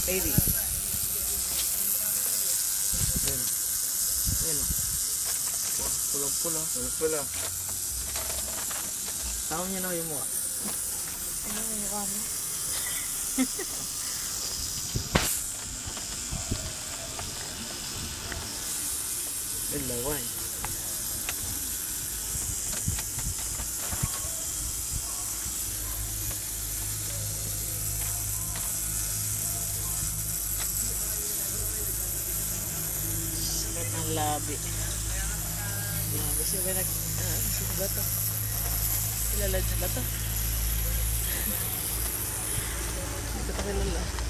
Baby. Yan. Yan o. Pulang-pula. Pulang-pula. Tawag niya na yung mukha. Ano yung mukha mo? Yan laway. Sakit ng labi. Labi siya ba sino ba to? Kilala niya ba to? Hindi ko ito kilala.